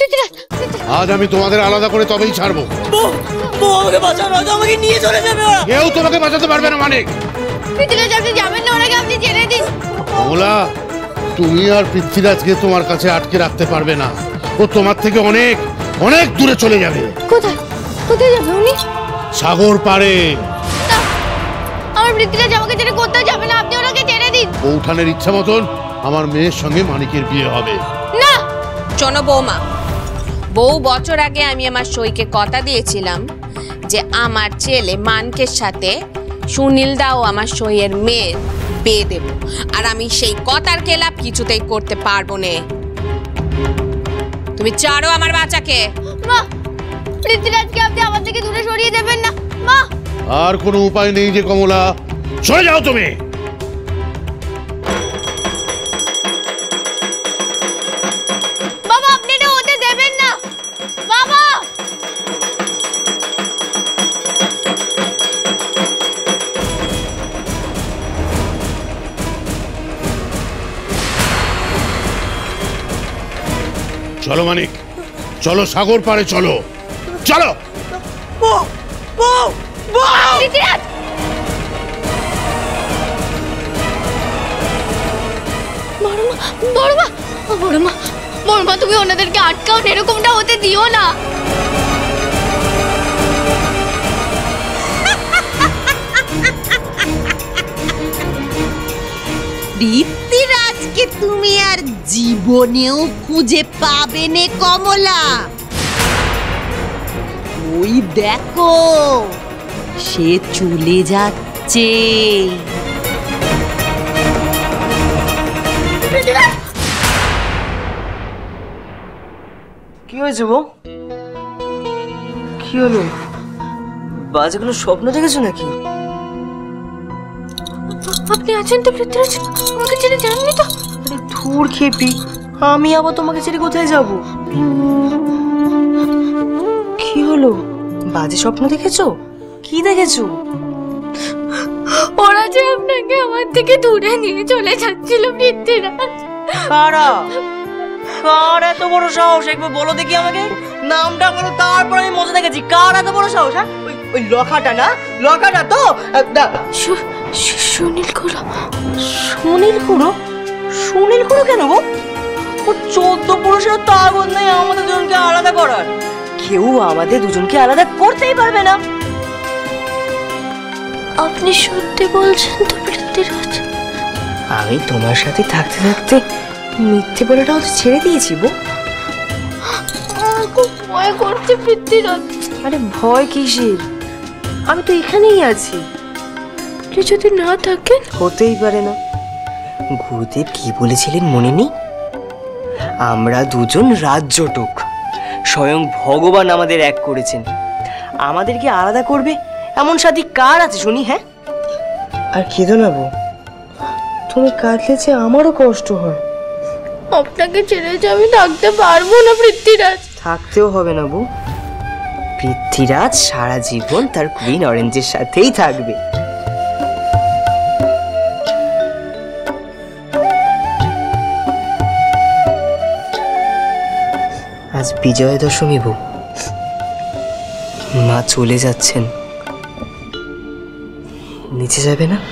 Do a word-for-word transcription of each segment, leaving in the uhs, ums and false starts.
আজ আমি তোমাদের আলাদা করে তবেই ছাড়বো। আমাকে বাঁচাও, আমাকে নিয়ে চলে যাবে ওরা। কেউ তোমাকে বাঁচাতে পারবে না। মানিক, আপনি যাবেন না, ওনাকে আপনি ছেড়ে দিন। কমলা, তুমি আর পৃথ্বীরাজকে তোমার কাছে আটকে রাখতে পারবে না। ও তোমার থেকে অনেক অনেক দূরে চলে যাবে। কোথায় কোথায় যাবে উনি? সাগর পারে। আমার পৃথ্বীরাজ আমাকে ছেড়ে কোথাও যাবে না, আপনি ওনাকে ছেড়ে দিন। বৌঠানের ইচ্ছা মতন আমার মেয়ের সঙ্গে মানিকের বিয়ে হবে। না। শোনো বৌমা, বহু বছর আগে আমি আমার সইকে কথা দিয়েছিলাম যে আমার ছেলে মানকের সাথে সুনীল দাও আমার সইয়ের মেয়ের বিয়ে দেব, আর আমি সেই কথার খেলাপ কিছুতেই করতে পারবো না। তুমি ছাড়ো আমার বাচ্চাকে। মা, পৃথ্বীরাজকে আপনি আমার থেকে দূরে সরিয়ে দেবেন না। মা, আর কোনো উপায় নেই যে কমলা, সরে যাও তুমি। বাবা, আপনি এটা হতে দেবেন না। বাবা, চলো মানিক, চলো সাগর পারে, চলো চলো। পৃথ্বীরাজ, বড়মা বড়মা বড়মা বড়মা, তুমি ওনাদেরকে আটকাও, এরকমটা হতে দিও না। পৃথ্বীরাজকে তুমি আর জীবনেও খুঁজে পাবে নে কমলা। ওই দেখো, সে চলে যাচ্ছে। কি হয়েছে বউ? কি হলো? বাজে কোনো স্বপ্ন দেখেছো নাকি? আপনি আছেন তো পৃথ্বীরাজ? আমাকে ছেড়ে যাননি তো? আরে ধুর খেপি, আমি আবার তোমাকে ছেড়ে কোথায় যাব? কি হলো? বাজে স্বপ্ন দেখেছো? কি দেখেছো? ওরা যে আপনাকে আমার থেকে দূরে নিয়ে চলে যাচ্ছিল পৃথ্বীরাজ। কারা? কার এত বড় সাহস? একবার বলো দেখি আমাকে, নামটা বলো, তারপর আমি মজা দেখেছি। কার এত বড় সাহস? হ্যাঁ, ওই ওই লখাটা না? লখাটা তো? সুনীল খুড়ো। সুনীল খুড়ো? সুনীল খুড়ো কেন গো? ও চোদ্দ পুরুষের তাগদ নেই আমাদের দুজনকে আলাদা করার। কেউ আমাদের দুজনকে আলাদা করতেই পারবে না। আপনি সত্যি বলছেন তো পৃথ্বীরাজ? আমি তোমার সাথে থাকতে থাকতে মিথ্যে বলাটাও তো ছেড়ে দিয়েছি বউ। খুব ভয় করছে পৃথ্বীরাজ। আরে ভয় কিসের? আমি তো এখানেই আছি। আপনি যদি না থাকেন? হতেই পারে না। গুরুদেব কি বলেছিলেন মনে নেই? আমরা দুজন রাজ্যটক, স্বয়ং ভগবান আমাদের এক করেছেন। আমাদেরকে আলাদা করবে এমন সাথী কার আছে শুনি? হ্যাঁ, আর কেঁদো না বউ, তুমি কাঁদলে যে আমারও কষ্ট হয়। আপনাকে ছেড়ে যে আমি থাকতে পারবো না পৃথ্বীরাজ। থাকতেও হবে না বউ, পৃথ্বীরাজ সারা জীবন তার কুইন অরেঞ্জের সাথেই থাকবে। আজ বিজয়া দশমী বউ, মা চলে যাচ্ছেন, নিচে যাবে না?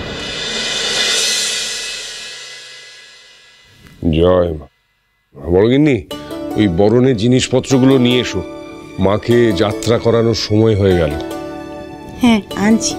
জয় মা। বড় গিন্নি, ওই বরণের জিনিসপত্রগুলো নিয়ে এসো, মাকে যাত্রা করানোর সময় হয়ে গেল। হ্যাঁ, আনছি।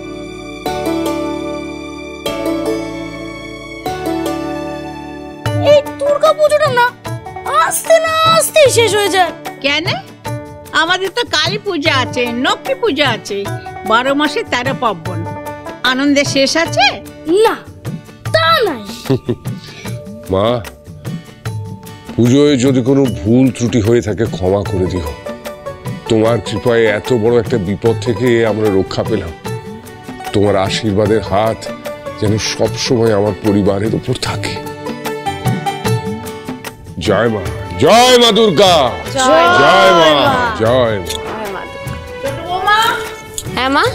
এই দুর্গা পুজোটা না আস্তে না আস্তে শেষ হয়ে যায় কেন? আমাদের তো কালী পূজা আছে, লক্ষ্মী পূজা আছে, বারো মাসে তেরো পার্বণ। আনন্দের শেষ আছে? না, তা নাই। মা, পুজোয় যদি কোনো ভুল ত্রুটি হয়ে থাকে ক্ষমা করে দিও। তোমার কৃপায় এত বড় একটা বিপদ থেকে আমরা রক্ষা পেলাম। তোমার আশীর্বাদের হাত যেন সবসময় আমার পরিবারের উপর থাকে। জয় মা, জয় মা দুর্গা, জয় মা, জয় মা। হ্যাঁ মা,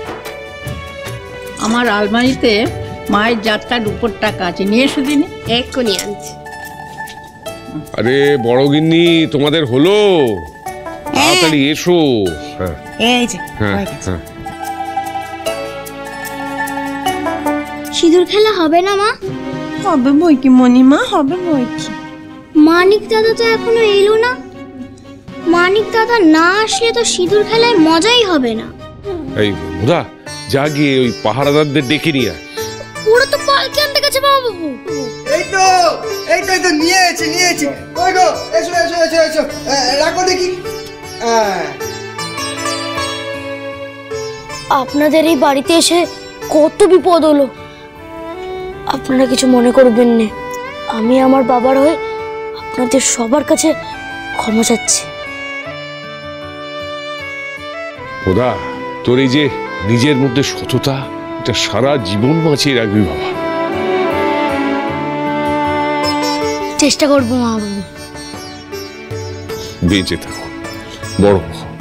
আমার আলমারিতে মায়ের যাত্রার উপর টাকা আছে, নিয়ে এসো দিনে। এক্ষুনি আনছি। আরে বড় গিন্নি, তোমাদের হলো? তাড়াতাড়ি এসো। হ্যাঁ এই যে হ্যাঁ হয়ে গেছে। হ্যাঁ। সিঁদুর খেলা হবে না মা? হবে বই কি মণিমা, হবে বই কি। মানিক দাদা তো এখনো এলো না। মানিক দাদা না আসলে তো সিঁদুর খেলায় মজাই হবে না। এই বুধা, যা গিয়ে ওই পাহারাদারদের ডেকে নিয়ে আয়। ওরা তো পালকি আনতে গেছে বাবা বাবু। এই তো এই তো এই তো নিয়ে এসেছি নিয়ে এসেছি। ওই গো, এসো এসো এসো এসো, রাখো দেখি। আপনাদের এই বাড়িতে এসে কত বিপদ হলো, আপনারা কিছু মনে করবেন না। আমি আমার বাবার হয়ে আপনাদের সবার কাছে ক্ষমা চাচ্ছি। বুধা, তোর এই যে নিজের মধ্যে সততা, এটা সারা জীবন বাঁচিয়ে রাখবি বাবা। চেষ্টা করবো মা বাবু। বেঁচে থাকো, বড়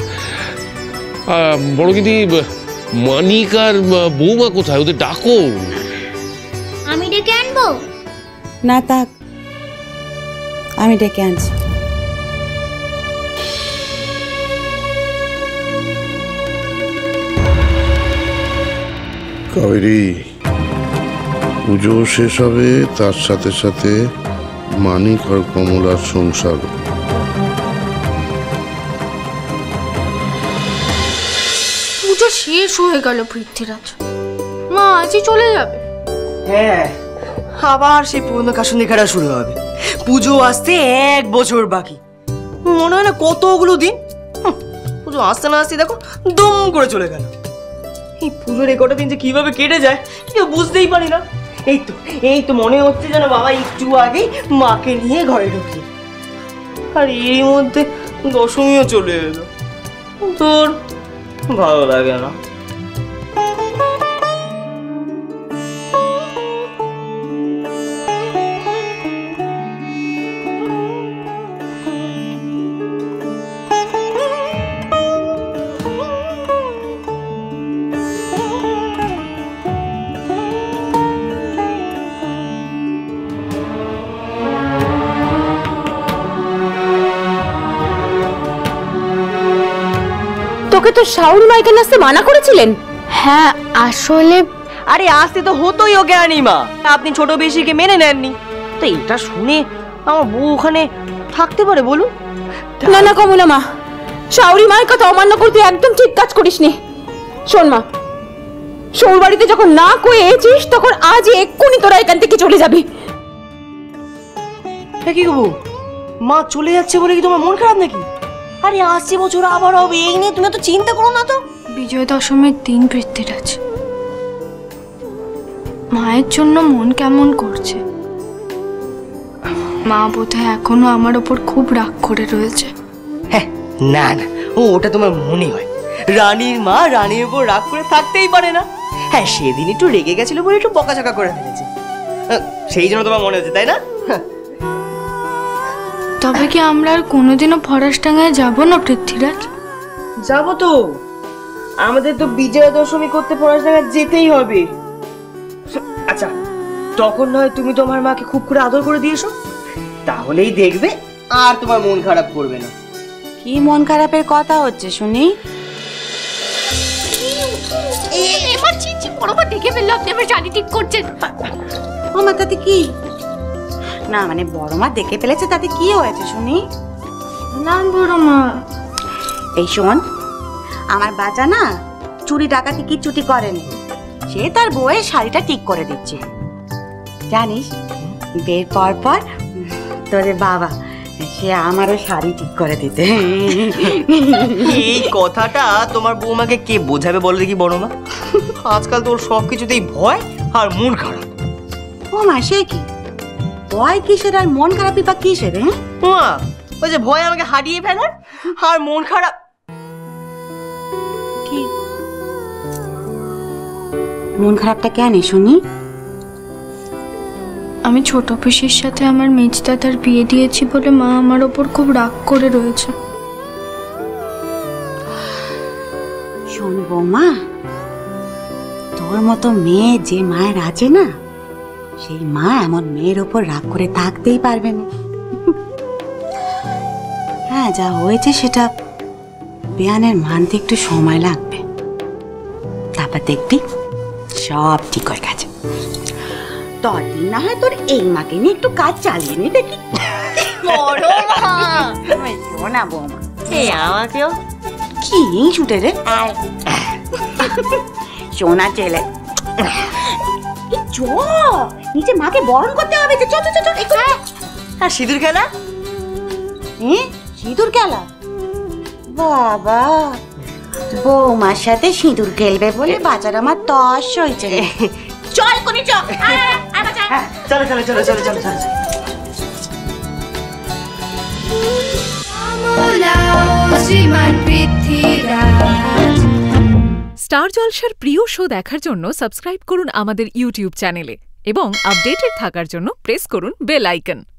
বড় কিন্তু মানিক আর বৌমা কোথায়? ওদের ডাকো। আমি ডেকে আনবো? না থাক, আমি ডেকে আনছি। কাবেরী, পুজো শেষ হবে, তার সাথে সাথে মানিক আর কমলার সংসার। পুজো শেষ হয়ে গেল পৃথ্বীরাজ, মা আজই চলে যাবে। হ্যাঁ, আবার সেই পুরনো কাশুনি খেলা শুরু হবে। পুজো আসতে এক বছর বাকি, মনে হয় না কতগুলো দিন। হুঁ, পুজো আসতে না আসতে দেখো দম করে চলে গেল। এই পুজোর এই কটা দিন যে কিভাবে কেটে যায় কেউ বুঝতেই পারি না। এই তো এই তো মনে হচ্ছে যেন বাবা একটু আগেই মাকে নিয়ে ঘরে ঢুকি, আর এরই মধ্যে দশমীও চলে এলো। তোর ভালো লাগে না। তোকে তো শাওরি মা এখানে আসতে মানা করেছিলেন। হ্যাঁ আসলে আরে আসতে তো হতোই ওকে আনিমা, আপনি ছোট বেশিকে মেনে নেননি। তো এটা শুনে আমার বউ ওখানে থাকতে পারে বলুন? না না কমলা মা, শাওরি মায়ের কথা অমান্য করতে একদম ঠিক কাজ করিসনি। শোন মা, শোর বাড়িতে যখন না কয়ে এসেছিস তখন আজ এক্ষুনি তোরা এখান থেকে চলে যাবি। কি গো মা চলে যাচ্ছে বলে কি তোমার মন খারাপ নাকি? আরে আসছে বছর আবার হবে, এই নিয়ে তুমি তো চিন্তা করো না তো। বিজয় দশমীর দিন পৃথ্বীরাজ, মায়ের জন্য মন কেমন করছে। মা বোধহয় এখনো আমার ওপর খুব রাগ করে রয়েছে। হ্যাঁ, না না, ও ওটা তোমার মনে হয়। রানীর মা রানীর উপর রাগ করে থাকতেই পারে না। হ্যাঁ, সেদিন একটু রেগে গেছিল বলে একটু বকাঝকা করে ফেলেছে, সেই জন্য তোমার মনে হচ্ছে, তাই না? তবে কি আমরা আর কোনোদিনও ফরাসডাঙ্গায় যাব না পৃথ্বীরাজ? যাবো তো, আমাদের তো বিজয়া দশমী করতে ফরাসডাঙ্গা যেতেই হবে। আচ্ছা, তখন নয় তুমি তোমার মাকে খুব করে আদর করে দিয়েছো, তাহলেই দেখবে আর তোমার মন খারাপ করবে না। কি মন খারাপের কথা হচ্ছে শুনি? এবার চিচি বড়বার দেখে ফেললো, আপনি আমার শাড়ি ঠিক করছেন। ও মা, তাতে কি? না মানে বড় মা দেখে ফেলেছে, তাতে কি হয়েছে শুনি? না বড় মা, এই শোন, আমার বাচ্চা না চুরি ডাকাতি কি চুটি করেনি, সে তার বউয়ের শাড়িটা ঠিক করে দিচ্ছে। জানিস, বিয়ের পর পর তোদের বাবা সে আমারও শাড়ি ঠিক করে দিতে। এই কথাটা তোমার বৌমাকে কে বোঝাবে বলো দেখি বড় মা? আজকাল তোর সব কিছুতেই ভয় আর মন খারাপ। ও মা, সে কি ভয় কিসের আর মন খারাপই বা কিসের? মা, ওই যে ভয় আমাকে হারিয়ে ফেলার আর মন খারাপ। কি মন খারাপটা কেন শুনি? আমি ছোট পিসির সাথে আমার মেজদাদার বিয়ে দিয়েছি বলে মা আমার ওপর খুব রাগ করে রয়েছে। শোন বৌমা, তোর মতো মেয়ে যে মায়ের আছে না, সেই মা এমন মেয়ের ওপর রাগ করে থাকতেই পারবে না। হ্যাঁ, যা হয়েছে সেটা বেয়ানের মানতে একটু সময় লাগবে, তারপর দেখবি সব ঠিক হয়ে গেছে। ততদিন না হয় তোর এই মাকে নিয়ে একটু কাজ চালিয়ে নি দেখি। না বৌমা, আমাকেও কি ছুটে রে সোনা ছেলে। নিচে মাকে বরণ করতে হবে। আর সিঁদুর খেলা? সিঁদুর খেলা? বাবা, বৌমার সাথে সিঁদুর খেলবে বলে বাজার আমার তস হয়েছে। চল করে চল, চলো চলো চলো চলো চলো চলো। স্টার জলসার প্রিয় শো দেখার জন্য সাবস্ক্রাইব করুন আমাদের ইউটিউব চ্যানেলে এবং আপডেটেড থাকার জন্য প্রেস করুন বেল আইকন।